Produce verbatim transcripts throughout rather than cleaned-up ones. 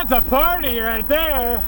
That's a party right there.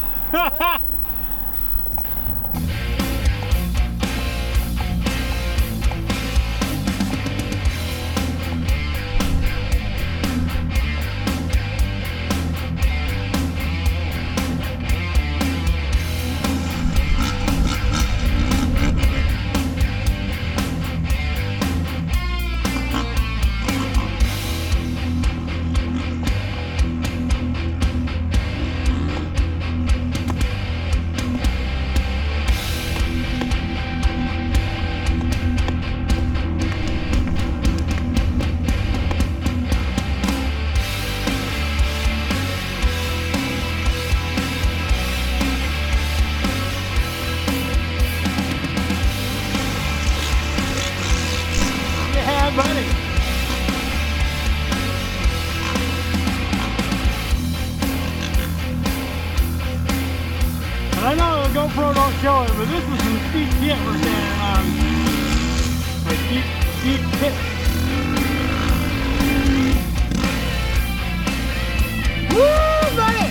Buddy. I know the GoPro don't show it, but this is some steep shit we're standing on. Like steep, steep pit. Woo, buddy!